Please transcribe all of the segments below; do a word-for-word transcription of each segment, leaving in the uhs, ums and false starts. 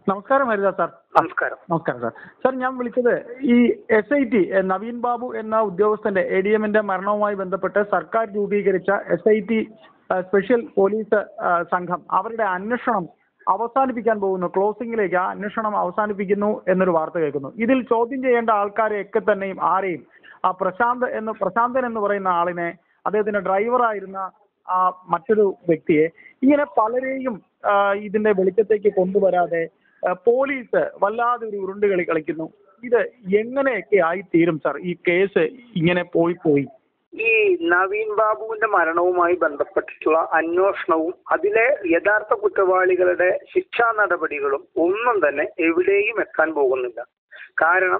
നമസ്കാരം ഹരിദാ സാർ. നമസ്കാരം. നമസ്കാരം സാർ. സാർ ഞാൻ വിളിച്ചത് ഈ S I T Naveen Babu എന്ന ഉദ്യോഗസ്ഥന്റെ എ ഡി എമ്മിന്റെ മരണവുമായി ബന്ധപ്പെട്ട് സർക്കാർ രൂപീകരിച്ച S I T special police സംഘം അവരുടെ അന്വേഷണം അവസാനിപ്പിക്കാൻ പോകുന്നു. ക്ലോസിംഗിലേക്ക് ആ അന്വേഷണം അവസാനിപ്പിക്കുന്നു എന്നൊരു വാർത്ത കേൾക്കുന്നു. ഇതിൽ ചോദ്യം ചെയ്യേണ്ട ആൾക്കാരെയൊക്കെ തന്നെയും ആരെയും ആ പ്രശാന്ത് എന്ന് പ്രശാന്തൻ എന്ന് പറയുന്ന ആളിനെ, അദ്ദേഹത്തിന്റെ ഡ്രൈവറായിരുന്ന ആ മറ്റൊരു വ്യക്തിയെ, ഇങ്ങനെ പലരെയും ഇതിന്റെ വെളിച്ചത്തേക്ക് കൊണ്ടുവരാതെ പോലീസ് വല്ലാതെ ഒരു ഉരുണ്ടുകളി കളിക്കുന്നു. ഇത് എങ്ങനെയൊക്കെ ആയി തീരും സാർ ഈ കേസ് ഇങ്ങനെ പോയി പോയി ഈ നവീൻ ബാബുവിന്റെ മരണവുമായി ബന്ധപ്പെട്ടിട്ടുള്ള അന്വേഷണവും അതിലെ യഥാർത്ഥ കുറ്റവാളികളുടെ ശിക്ഷാ നടപടികളും ഒന്നും തന്നെ എവിടെയും എത്താൻ പോകുന്നില്ല. കാരണം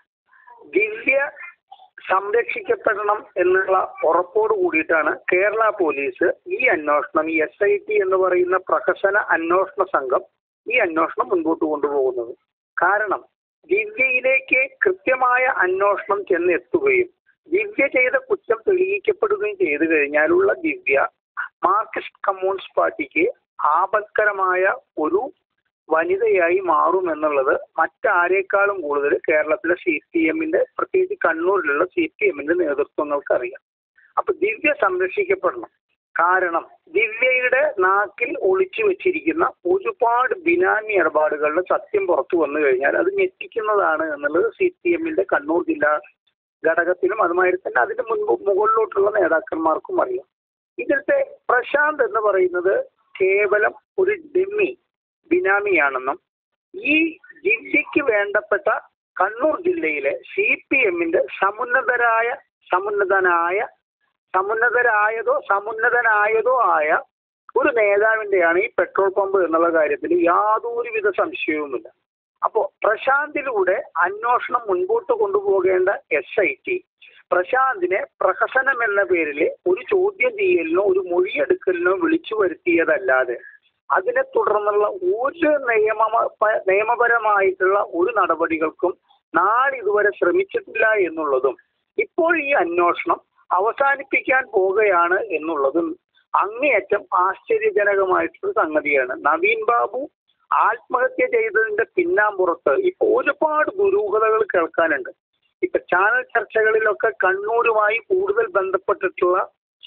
ദിവ്യ സംരക്ഷിക്കപ്പെടണം എന്നുള്ള ഉറപ്പോട് കൂടിയിട്ടാണ് കേരള പോലീസ് ഈ അന്വേഷണം, ഈ എസ് ഐ ടി എന്ന് പറയുന്ന പ്രഹസന അന്വേഷണ സംഘം ഈ അന്വേഷണം മുൻപോട്ട് കൊണ്ടുപോകുന്നത്. കാരണം ദിവ്യയിലേക്ക് കൃത്യമായ അന്വേഷണം ചെന്നെത്തുകയും ദിവ്യ ചെയ്ത കുറ്റം തെളിയിക്കപ്പെടുകയും ചെയ്തു കഴിഞ്ഞാലുള്ള ദിവ്യ മാർക്സിസ്റ്റ് കമ്മ്യൂണിസ്റ്റ് പാർട്ടിക്ക് ആപത്കരമായ ഒരു വനിതയായി മാറുമെന്നുള്ളത് മറ്റാരേക്കാളും കൂടുതൽ കേരളത്തിലെ സി പി എമ്മിന്റെ, പ്രത്യേകിച്ച് കണ്ണൂരിലുള്ള സി പി എമ്മിന്റെ നേതൃത്വങ്ങൾക്ക് അറിയാം. അപ്പൊ ദിവ്യ സംരക്ഷിക്കപ്പെടണം. കാരണം ദിവ്യയുടെ നാക്കിൽ ഒളിച്ചു വെച്ചിരിക്കുന്ന ഒരുപാട് ബിനാമി ഇടപാടുകളുടെ സത്യം പുറത്തു വന്നു കഴിഞ്ഞാൽ അത് ഞെട്ടിക്കുന്നതാണ് എന്നുള്ളത് സി പി എമ്മിന്റെ കണ്ണൂർ ജില്ലാ ഘടകത്തിനും അതുമായി തന്നെ അതിന് മുൻപ് മുകളിലോട്ടുള്ള നേതാക്കന്മാർക്കും അറിയാം. ഇതിലത്തെ പ്രശാന്ത് എന്ന് പറയുന്നത് കേവലം ഒരു ഡെമ്മി ബിനാമിയാണെന്നും ഈ ദിവ്യയ്ക്ക് വേണ്ടപ്പെട്ട കണ്ണൂർ ജില്ലയിലെ സി പി എമ്മിന്റെ സമുന്നതരായ സമുന്നതനായ സമുന്നതരായതോ സമുന്നതനായതോ ആയ ഒരു നേതാവിന്റെയാണ് ഈ പെട്രോൾ പമ്പ് എന്നുള്ള കാര്യത്തിൽ യാതൊരുവിധ സംശയവുമില്ല. അപ്പോ പ്രശാന്തിലൂടെ അന്വേഷണം മുൻപോട്ട് കൊണ്ടുപോകേണ്ട എസ് ഐ ടി പ്രശാന്തിനെ പ്രഹസനം എന്ന പേരിൽ ഒരു ചോദ്യം ചെയ്യലിനോ ഒരു മൊഴിയെടുക്കലിനോ വിളിച്ചു വരുത്തിയതല്ലാതെ അതിനെ തുടർന്നുള്ള ഒരു നിയമ നിയമപരമായിട്ടുള്ള ഒരു നടപടികൾക്കും നാളിതുവരെ ശ്രമിച്ചിട്ടില്ല എന്നുള്ളതും ഇപ്പോൾ ഈ അന്വേഷണം അവസാനിപ്പിക്കാൻ പോകുകയാണ് എന്നുള്ളതും അങ്ങേയറ്റം ആശ്ചര്യജനകമായിട്ടുള്ള സംഗതിയാണ്. നവീൻ ബാബു ആത്മഹത്യ ചെയ്തതിന്റെ പിന്നാമ്പുറത്ത് ഇപ്പൊ ഒരുപാട് ദുരൂഹതകൾ കേൾക്കാനുണ്ട്. ഇപ്പൊ ചാനൽ ചർച്ചകളിലൊക്കെ കണ്ണൂരുമായി കൂടുതൽ ബന്ധപ്പെട്ടിട്ടുള്ള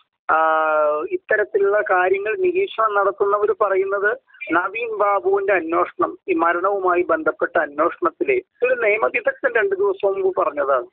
ഇത്തരത്തിലുള്ള കാര്യങ്ങൾ നിരീക്ഷണം നടത്തുന്നവർ പറയുന്നത് നവീൻ ബാബുവിന്റെ അന്വേഷണം, ഈ മരണവുമായി ബന്ധപ്പെട്ട അന്വേഷണത്തിലെ ഒരു നിയമവിദഗ്ധൻ രണ്ടു ദിവസം മുമ്പ് പറഞ്ഞതാണ്.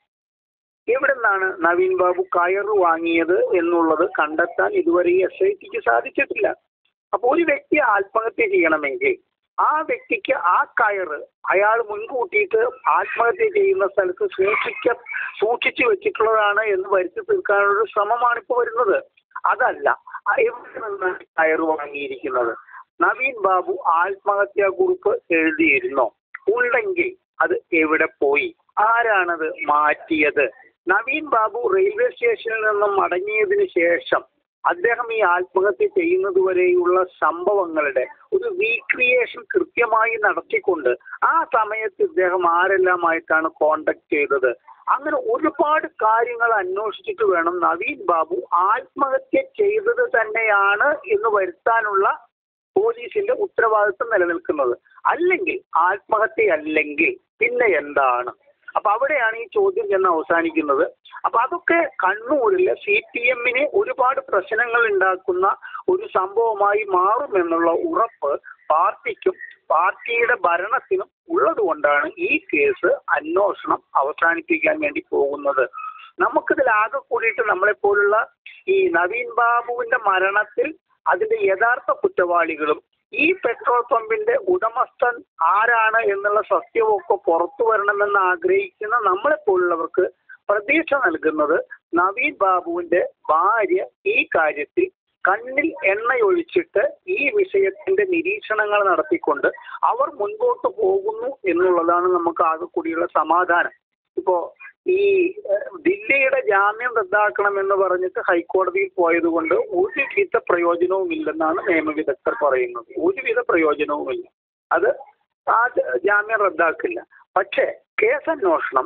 എവിടെ നിന്നാണ് നവീൻ ബാബു കയറ് വാങ്ങിയത് എന്നുള്ളത് കണ്ടെത്താൻ ഇതുവരെ ഈ എസ് ഐ ടിക്ക് സാധിച്ചിട്ടില്ല. അപ്പൊ ഒരു വ്യക്തി ആത്മഹത്യ ചെയ്യണമെങ്കിൽ ആ വ്യക്തിക്ക് ആ കയറ് അയാൾ മുൻകൂട്ടിയിട്ട് ആത്മഹത്യ ചെയ്യുന്ന സ്ഥലത്ത് സൂക്ഷിക്ക സൂക്ഷിച്ചു വെച്ചിട്ടുള്ളതാണ് എന്ന് വരുത്തി തീർക്കാനുള്ള ശ്രമമാണ് ഇപ്പോൾ വരുന്നത്. അതല്ല, എവിടെ നിന്നാണ് കയറ് വാങ്ങിയിരിക്കുന്നത്? നവീൻ ബാബു ആത്മഹത്യാ കുറിപ്പ് എഴുതിയിരുന്നോ? ഉണ്ടെങ്കിൽ അത് എവിടെ പോയി? ആരാണത് മാറ്റിയത്? നവീൻ ബാബു റെയിൽവേ സ്റ്റേഷനിൽ നിന്നും മടങ്ങിയതിനു ശേഷം അദ്ദേഹം ഈ ആത്മഹത്യ ചെയ്യുന്നത് വരെയുള്ള സംഭവങ്ങളുടെ ഒരു റീക്രിയേഷൻ കൃത്യമായി നടത്തിക്കൊണ്ട് ആ സമയത്ത് ഇദ്ദേഹം ആരെല്ലാമായിട്ടാണ് കോണ്ടാക്ട് ചെയ്തത്, അങ്ങനെ ഒരുപാട് കാര്യങ്ങൾ അന്വേഷിച്ചിട്ട് വേണം നവീൻ ബാബു ആത്മഹത്യ ചെയ്തത് തന്നെയാണ് എന്ന് വരുത്താനുള്ള പോലീസിന്റെ ഉത്തരവാദിത്വം നിലനിൽക്കുന്നത്. അല്ലെങ്കിൽ ആത്മഹത്യ അല്ലെങ്കിൽ പിന്നെ എന്താണ്? അപ്പൊ അവിടെയാണ് ഈ ചോദ്യം ചെന്ന് അവസാനിക്കുന്നത്. അപ്പൊ അതൊക്കെ കണ്ണൂരിലെ സി പി എമ്മിന് ഒരുപാട് പ്രശ്നങ്ങൾ ഉണ്ടാക്കുന്ന ഒരു സംഭവമായി മാറുമെന്നുള്ള ഉറപ്പ് പാർട്ടിക്കും പാർട്ടിയുടെ ഭരണത്തിനും ഉള്ളത് കൊണ്ടാണ് ഈ കേസ് അന്വേഷണം അവസാനിപ്പിക്കാൻ വേണ്ടി പോകുന്നത്. നമുക്കിതിൽ ആകെ കൂടിയിട്ട് നമ്മളെപ്പോലുള്ള ഈ നവീൻ ബാബുവിന്റെ മരണത്തിൽ അതിന്റെ യഥാർത്ഥ കുറ്റവാളികളും ഈ പെട്രോൾ പമ്പിന്റെ ഉടമസ്ഥൻ ആരാണ് എന്നുള്ള സത്യമൊക്കെ പുറത്തു വരണമെന്ന് ആഗ്രഹിക്കുന്ന നമ്മളെപ്പോലുള്ളവർക്ക് പ്രതീക്ഷ നൽകുന്നത് നവീൻ ബാബുവിന്റെ ഭാര്യ ഈ കാര്യത്തിൽ കണ്ണിൽ എണ്ണയൊഴിച്ചിട്ട് ഈ വിഷയത്തിന്റെ നിരീക്ഷണങ്ങൾ നടത്തിക്കൊണ്ട് അവർ മുൻപോട്ട് പോകുന്നു എന്നുള്ളതാണ് നമുക്ക് ആകെ കൂടിയുള്ള സമാധാനം. ഇപ്പോ ഈ ദില്ലിയുടെ ജാമ്യം റദ്ദാക്കണം എന്ന് പറഞ്ഞിട്ട് ഹൈക്കോടതിയിൽ പോയത് കൊണ്ട് ഒരുവിധ പ്രയോജനവും ഇല്ലെന്നാണ് നിയമവിദഗ്ധർ പറയുന്നത്. ഒരുവിധ പ്രയോജനവുമില്ല, അത് ആ ജാമ്യം റദ്ദാക്കില്ല. പക്ഷേ കേസന്വേഷണം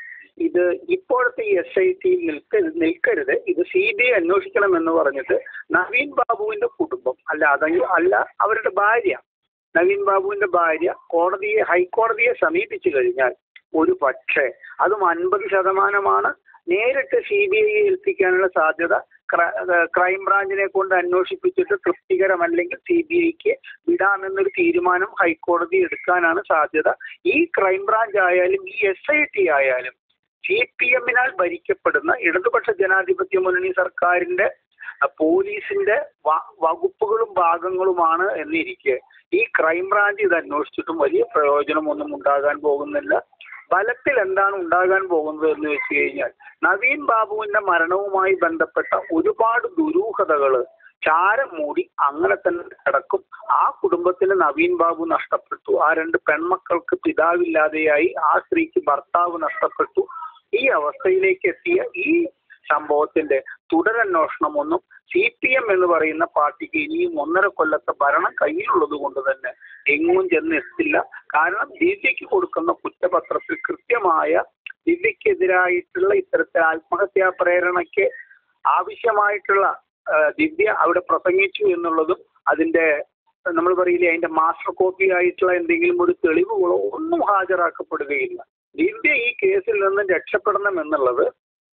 ഇത് ഇപ്പോഴത്തെ ഈ എസ് ഐ ടി നിൽക്കരുത് നിൽക്കരുത് ഇത് സി ബി ഐ അന്വേഷിക്കണം എന്ന് പറഞ്ഞിട്ട് നവീൻ ബാബുവിന്റെ കുടുംബം അല്ല അതെങ്കിൽ അല്ല അവരുടെ ഭാര്യ നവീൻ ബാബുവിന്റെ ഭാര്യ കോടതിയെ ഹൈക്കോടതിയെ സമീപിച്ചു കഴിഞ്ഞാൽ ഒരു പക്ഷേ അതും അൻപത് ശതമാനമാണ് നേരിട്ട് സി ബി ഐയെ ഏൽപ്പിക്കാനുള്ള സാധ്യത. ക്രൈംബ്രാഞ്ചിനെ കൊണ്ട് അന്വേഷിപ്പിച്ചിട്ട് തൃപ്തികരമല്ലെങ്കിൽ സി ബി ഐക്ക് വിടാമെന്നൊരു തീരുമാനം ഹൈക്കോടതി എടുക്കാനാണ് സാധ്യത. ഈ ക്രൈംബ്രാഞ്ച് ആയാലും ഈ എസ് ഐ ടി ആയാലും സി പി എമ്മിനാൽ ഭരിക്കപ്പെടുന്ന ഇടതുപക്ഷ ജനാധിപത്യ മുന്നണി സർക്കാരിന്റെ പോലീസിന്റെ വകുപ്പുകളും ഭാഗങ്ങളുമാണ് എന്നിരിക്കെ ഈ ക്രൈംബ്രാഞ്ച് ഇത് അന്വേഷിച്ചിട്ടും വലിയ പ്രയോജനമൊന്നും ഉണ്ടാകാൻ പോകുന്നില്ല. ഫലത്തിൽ എന്താണ് ഉണ്ടാകാൻ പോകുന്നത് എന്ന് വെച്ച് കഴിഞ്ഞാൽ നവീൻ ബാബുവിന്റെ മരണവുമായി ബന്ധപ്പെട്ട ഒരുപാട് ദുരൂഹതകള് ചാരം മൂടി അങ്ങനെ തന്നെ കിടക്കും. ആ കുടുംബത്തിന് നവീൻ ബാബു നഷ്ടപ്പെട്ടു, ആ രണ്ട് പെൺമക്കൾക്ക് പിതാവില്ലാതെയായി, ആ സ്ത്രീക്ക് ഭർത്താവ് നഷ്ടപ്പെട്ടു. ഈ അവസ്ഥയിലേക്ക് എത്തിയ ഈ സംഭവത്തിന്റെ തുടരന്വേഷണമൊന്നും സി പി എം എന്ന് പറയുന്ന പാർട്ടിക്ക് ഇനിയും ഒന്നര കൊല്ലത്തെ ഭരണം കയ്യിലുള്ളത് കൊണ്ട് തന്നെ എങ്ങും ചെന്ന് എത്തില്ല. കാരണം ദിവ്യയ്ക്ക് കൊടുക്കുന്ന കുറ്റപത്രത്തിൽ കൃത്യമായ ദിവ്യക്കെതിരായിട്ടുള്ള ഇത്തരത്തെ ആത്മഹത്യാ പ്രേരണയ്ക്ക് ആവശ്യമായിട്ടുള്ള ദിവ്യ അവിടെ പ്രസംഗിച്ചു എന്നുള്ളതും അതിന്റെ നമ്മൾ പറയില്ലേ അതിന്റെ മാസ്റ്റർ കോപ്പി ആയിട്ടുള്ള എന്തെങ്കിലും ഒരു തെളിവുകളോ ഒന്നും ഹാജരാക്കപ്പെടുകയില്ല. ദിവ്യ ഈ കേസിൽ നിന്നും രക്ഷപ്പെടണം എന്നുള്ളത്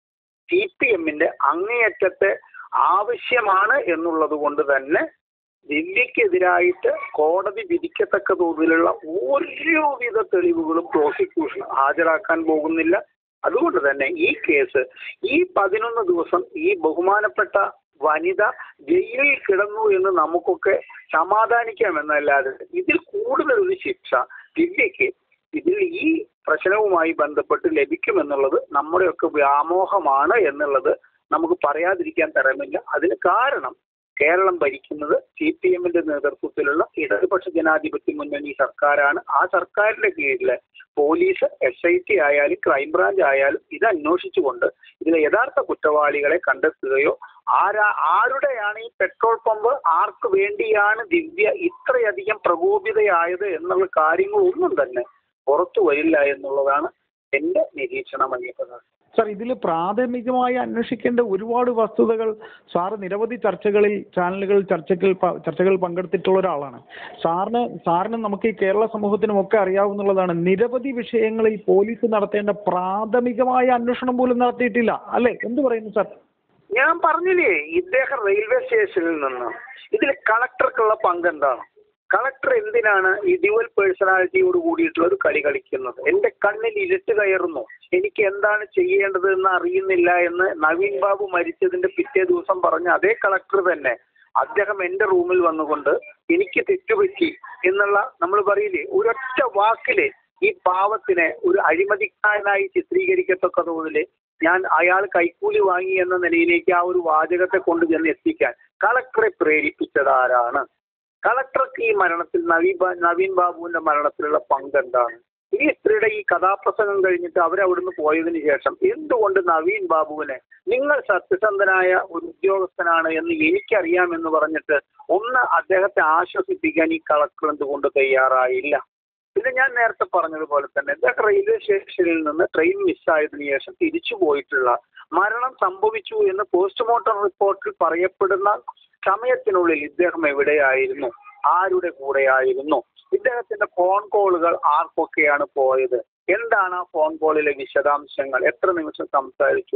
സി പി എമ്മിന്റെ അങ്ങേയറ്റത്തെ ആവശ്യമാണ് എന്നുള്ളത് കൊണ്ട് തന്നെ ദിവ്യക്കെതിരായിട്ട് കോടതി വിധിക്കത്തക്ക തോതിലുള്ള ഓരോവിധ തെളിവുകളും പ്രോസിക്യൂഷൻ ഹാജരാക്കാൻ പോകുന്നില്ല. അതുകൊണ്ട് തന്നെ ഈ കേസ് ഈ പതിനൊന്ന് ദിവസം ഈ ബഹുമാനപ്പെട്ട വനിത ജയിലിൽ കിടന്നു എന്ന് നമുക്കൊക്കെ സമാധാനിക്കാമെന്നല്ലാതെ ഇതിൽ കൂടുതലൊരു ശിക്ഷ ദിവ്യയ്ക്ക് ഇതിൽ ഈ പ്രശ്നവുമായി ബന്ധപ്പെട്ട് ലഭിക്കുമെന്നുള്ളത് നമ്മുടെയൊക്കെ വ്യാമോഹമാണ് എന്നുള്ളത് നമുക്ക് പറയാതിരിക്കാൻ തരമില്ല. അതിന് കാരണം കേരളം ഭരിക്കുന്നത് സി പി എമ്മിന്റെ നേതൃത്വത്തിലുള്ള ഇടതുപക്ഷ ജനാധിപത്യ മുന്നണി സർക്കാരാണ്. ആ സർക്കാരിന്റെ കീഴിലെ പോലീസ്, എസ് ഐ ടി ആയാലും ക്രൈംബ്രാഞ്ച് ആയാലും ഇത് അന്വേഷിച്ചുകൊണ്ട് ഇതിലെ യഥാർത്ഥ കുറ്റവാളികളെ കണ്ടെത്തുകയോ ആരാ ആരുടെയാണ് ഈ പെട്രോൾ പമ്പ്, ആർക്ക് വേണ്ടിയാണ് ദിവ്യ ഇത്രയധികം പ്രകോപിതയായത് എന്നുള്ള കാര്യങ്ങളൊന്നും തന്നെ പുറത്തു വരില്ല എന്നുള്ളതാണ് എന്റെ നിരീക്ഷണം. അയ്യപ്പദാസ് സാർ, ഇതിൽ പ്രാഥമികമായി അന്വേഷിക്കേണ്ട ഒരുപാട് വസ്തുതകൾ സാറ് നിരവധി ചർച്ചകളിൽ ചാനലുകൾ ചർച്ചകൾ ചർച്ചകൾ പങ്കെടുത്തിട്ടുള്ള ഒരാളാണ്. സാറിന് സാറിന് നമുക്ക് ഈ കേരള സമൂഹത്തിനും ഒക്കെ അറിയാവുന്നതാണ്, നിരവധി വിഷയങ്ങളിൽ പോലീസ് നടത്തേണ്ട പ്രാഥമികമായ അന്വേഷണം പോലും നടത്തിയിട്ടില്ല, അല്ലെ? എന്ത് പറയുന്നു സാർ? ഞാൻ പറഞ്ഞില്ലേ, ഇദ്ദേഹം റെയിൽവേ സ്റ്റേഷനിൽ നിന്ന് ഇതിൽ കളക്ടർക്കുള്ള പങ്ക് എന്താണ്? കളക്ടർ എന്തിനാണ് ഈ ഡ്യുവൽ പേഴ്സണാലിറ്റിയോട് കൂടിയിട്ടുള്ള ഒരു കളി കളിക്കുന്നത്? എന്റെ കണ്ണിൽ ഇരുട്ട് കയറുന്നു, എനിക്ക് എന്താണ് ചെയ്യേണ്ടത് എന്ന് അറിയുന്നില്ല എന്ന് നവീൻ ബാബു മരിച്ചതിന്റെ പിറ്റേ ദിവസം പറഞ്ഞ അതേ കളക്ടർ തന്നെ അദ്ദേഹം എന്റെ റൂമിൽ വന്നുകൊണ്ട് എനിക്ക് തെറ്റുപറ്റി എന്നുള്ള നമ്മൾ പറയില്ലേ ഒരൊറ്റ വാക്കില് ഈ പാവത്തിനെ ഒരു അഴിമതിക്കാരനായി ചിത്രീകരിക്കത്തക്ക തോതില് ഞാൻ അയാൾ കൈക്കൂലി വാങ്ങി എന്ന നിലയിലേക്ക് ആ ഒരു വാചകത്തെ കൊണ്ട് ചെന്ന് എത്തിക്കാൻ കളക്ടറെ പ്രേരിപ്പിച്ചത് ആരാണ്? കളക്ടർക്ക് ഈ മരണത്തിൽ നവീൻ നവീൻ ബാബുവിന്റെ മരണത്തിലുള്ള പങ്ക് എന്താണ്? ഈ സ്ത്രീയുടെ ഈ കഥാപ്രസംഗം കഴിഞ്ഞിട്ട് അവരവിടുന്ന് പോയതിന് ശേഷം എന്തുകൊണ്ട് നവീൻ ബാബുവിനെ നിങ്ങൾ സത്യസന്ധനായ ഒരു ഉദ്യോഗസ്ഥനാണ് എന്ന് എനിക്കറിയാമെന്ന് പറഞ്ഞിട്ട് ഒന്ന് അദ്ദേഹത്തെ ആശ്വസിപ്പിക്കാൻ ഈ കളക്ടർ എന്തുകൊണ്ട് തയ്യാറായില്ല? പിന്നെ ഞാൻ നേരത്തെ പറഞ്ഞതുപോലെ തന്നെ ഇദ്ദേഹം റെയിൽവേ സ്റ്റേഷനിൽ നിന്ന് ട്രെയിൻ മിസ്സായതിനു ശേഷം തിരിച്ചു പോയിട്ടുള്ള മരണം സംഭവിച്ചു എന്ന് പോസ്റ്റ്മോർട്ടം റിപ്പോർട്ടിൽ പറയപ്പെടുന്ന സമയത്തിനുള്ളിൽ ഇദ്ദേഹം എവിടെയായിരുന്നു? ആരുടെ കൂടെയായിരുന്നു? ഇദ്ദേഹത്തിന്റെ ഫോൺ കോളുകൾ ആർക്കൊക്കെയാണ് പോയത്? എന്താണ് ആ ഫോൺ കോളിലെ വിശദാംശങ്ങൾ? എത്ര നിമിഷം സംസാരിച്ചു?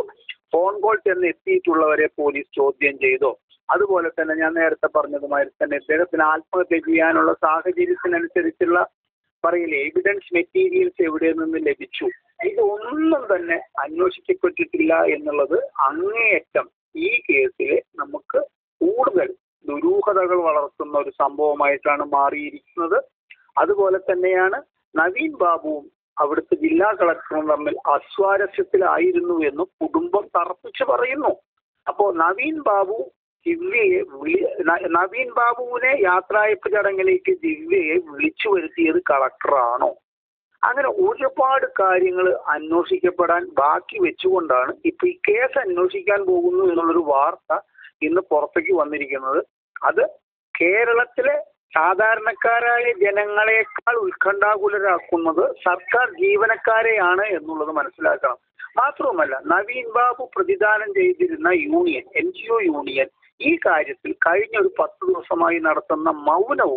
ഫോൺ കോൾ ചെന്ന് എത്തിയിട്ടുള്ളവരെ പോലീസ് ചോദ്യം ചെയ്തോ? അതുപോലെ തന്നെ ഞാൻ നേരത്തെ പറഞ്ഞതുമായി തന്നെ ഇദ്ദേഹത്തിന് ആത്മഹത്യ ചെയ്യാനുള്ള സാഹചര്യത്തിനനുസരിച്ചുള്ള പറയില്ലേ എവിഡൻസ് മെറ്റീരിയൽസ് എവിടെ നിന്ന് ലഭിച്ചു? ഇതൊന്നും തന്നെ അന്വേഷിക്കപ്പെട്ടിട്ടില്ല എന്നുള്ളത് അങ്ങേയറ്റം ഈ കേസിൽ നമുക്ക് കൂടുതൽ ദുരൂഹതകൾ വളർത്തുന്ന ഒരു സംഭവമായിട്ടാണ് മാറിയിരിക്കുന്നത്. അതുപോലെ തന്നെയാണ് നവീൻ ബാബുവും അവിടുത്തെ ജില്ലാ കളക്ടറും തമ്മിൽ അസ്വാരസ്യത്തിലായിരുന്നു എന്നും കുടുംബം തറപ്പിച്ച് പറയുന്നു. അപ്പോ നവീൻ ബാബു ദിവ്യയെ വിളി നവീൻ ബാബുവിനെ യാത്രയപ്പ് ചടങ്ങിലേക്ക് ദിവ്യയെ വിളിച്ചു വരുത്തിയത് കളക്ടറാണോ? അങ്ങനെ ഒരുപാട് കാര്യങ്ങൾ അന്വേഷിക്കപ്പെടാൻ ബാക്കി വെച്ചുകൊണ്ടാണ് ഇപ്പൊ ഈ കേസ് അന്വേഷിക്കാൻ പോകുന്നു എന്നുള്ളൊരു വാർത്ത ഇന്ന് പുറത്തേക്ക് വന്നിരിക്കുന്നത്. അത് കേരളത്തിലെ സാധാരണക്കാരായ ജനങ്ങളെക്കാൾ ഉത്കണ്ഠാകുലരാക്കുന്നത് സർക്കാർ ജീവനക്കാരെയാണ് എന്നുള്ളത് മനസ്സിലാക്കണം. മാത്രവുമല്ല നവീൻ ബാബു പ്രതിദാനം ചെയ്തിരുന്ന union N G O union ഈ കാര്യത്തിൽ കഴിഞ്ഞ ഒരു പത്ത് ദിവസമായി നടത്തുന്ന മൗനവും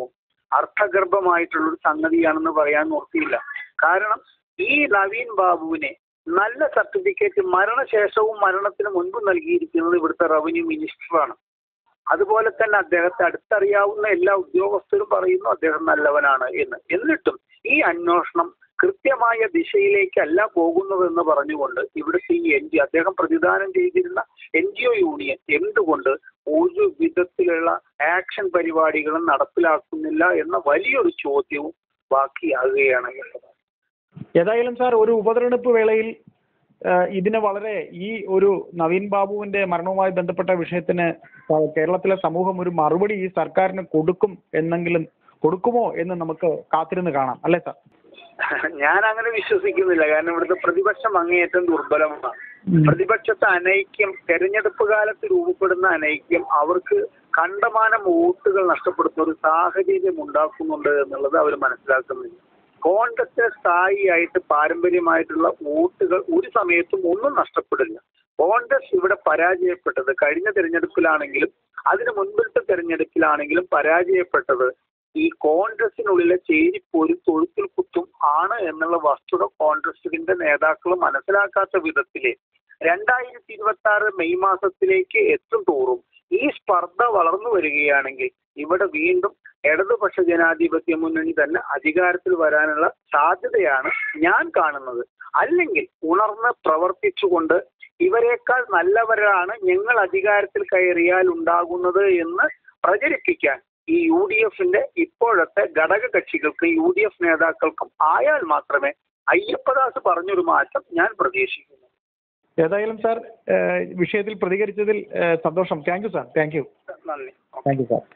അർത്ഥഗർഭമായിട്ടുള്ളൊരു സംഗതിയാണെന്ന് പറയാൻ നിർത്തിയില്ല. കാരണം ഈ നവീൻ ബാബുവിനെ നല്ല സർട്ടിഫിക്കറ്റ് മരണശേഷവും മരണത്തിന് മുൻപ് നൽകിയിരിക്കുന്നത് ഇവിടുത്തെ റവന്യൂ മിനിസ്റ്ററാണ്. അതുപോലെ തന്നെ അദ്ദേഹത്തെ അടുത്തറിയാവുന്ന എല്ലാ ഉദ്യോഗസ്ഥരും പറയുന്നു അദ്ദേഹം നല്ലവനാണ് എന്ന്. എന്നിട്ടും ഈ അന്വേഷണം കൃത്യമായ ദിശയിലേക്കല്ല പോകുന്നതെന്ന് പറഞ്ഞുകൊണ്ട് ഇവിടുത്തെ ഈ എൻ ജി അദ്ദേഹം പ്രതിദാനം ചെയ്തിരുന്ന എൻ ജി ഒ യൂണിയൻ എന്തുകൊണ്ട് ഒരു വിധത്തിലുള്ള ആക്ഷൻ പരിപാടികളും നടപ്പിലാക്കുന്നില്ല എന്ന വലിയൊരു ചോദ്യവും ബാക്കിയാകുകയാണ് എന്നുള്ളത്. ഏതായാലും സാർ, ഒരു ഉപതെരഞ്ഞെടുപ്പ് വേളയിൽ ഇതിന് വളരെ ഈ ഒരു നവീൻ ബാബുവിന്റെ മരണവുമായി ബന്ധപ്പെട്ട വിഷയത്തിന് കേരളത്തിലെ സമൂഹം ഒരു മറുപടി ഈ സർക്കാരിന് കൊടുക്കും എന്നെങ്കിലും കൊടുക്കുമോ എന്ന് നമുക്ക് കാത്തിരുന്ന് കാണാം, അല്ലേ സാർ? ഞാൻ അങ്ങനെ വിശ്വസിക്കുന്നില്ല. കാരണം ഇവിടുത്തെ പ്രതിപക്ഷം അങ്ങേയറ്റം ദുർബലമാണ്. പ്രതിപക്ഷത്തെ അനൈക്യം, തെരഞ്ഞെടുപ്പ് കാലത്ത് രൂപപ്പെടുന്ന അനൈക്യം അവർക്ക് കണ്ടമാനം വോട്ടുകൾ നഷ്ടപ്പെടുത്തുന്ന ഒരു സാഹചര്യം ഉണ്ടാക്കുന്നുണ്ട് എന്നുള്ളത് അവർ മനസ്സിലാക്കുന്നില്ല. കോൺഗ്രസിന് സ്ഥായിയായിട്ട് പാരമ്പര്യമായിട്ടുള്ള വോട്ടുകൾ ഒരു സമയത്തും ഒന്നും നഷ്ടപ്പെടില്ല. കോൺഗ്രസ് ഇവിടെ പരാജയപ്പെട്ടത് കഴിഞ്ഞ തെരഞ്ഞെടുപ്പിലാണെങ്കിലും അതിന് മുൻപിലത്തെ തെരഞ്ഞെടുപ്പിലാണെങ്കിലും പരാജയപ്പെട്ടത് ഈ കോൺഗ്രസിനുള്ളിലെ ചേരിപ്പോരും തൊഴുത്തിൽ കുത്തും ആണ് എന്നുള്ള വസ്തുത കോൺഗ്രസിന്റെ നേതാക്കൾ മനസ്സിലാക്കാത്ത വിധത്തില് രണ്ടായിരത്തി ഇരുപത്തി ആറ് മെയ് മാസത്തിലേക്ക് എത്തും തോറും ഈ സ്പർദ്ധ വളർന്നു വരികയാണെങ്കിൽ ഇവിടെ വീണ്ടും ഇടതുപക്ഷ ജനാധിപത്യ മുന്നണി തന്നെ അധികാരത്തിൽ വരാനുള്ള സാധ്യതയാണ് ഞാൻ കാണുന്നത്. അല്ലെങ്കിൽ ഉണർന്ന് പ്രവർത്തിച്ചുകൊണ്ട് ഇവരെക്കാൾ നല്ലവരാണ് ഞങ്ങൾ അധികാരത്തിൽ കയറിയാൽ ഉണ്ടാകുന്നത് എന്ന് പ്രചരിപ്പിക്കാൻ ഈ യു ഡി എഫിന്റെ ഇപ്പോഴത്തെ ഘടക കക്ഷികൾക്ക്, യു ഡി എഫ് നേതാക്കൾക്കും ആയാൽ മാത്രമേ അയ്യപ്പദാസ് പറഞ്ഞൊരു മാറ്റം ഞാൻ പ്രതീക്ഷിക്കുന്നു. ഏതായാലും സാർ, വിഷയത്തിൽ പ്രതികരിച്ചതിൽ സന്തോഷം. Thank you sir. Thank you. നന്ദി. Thank you sir.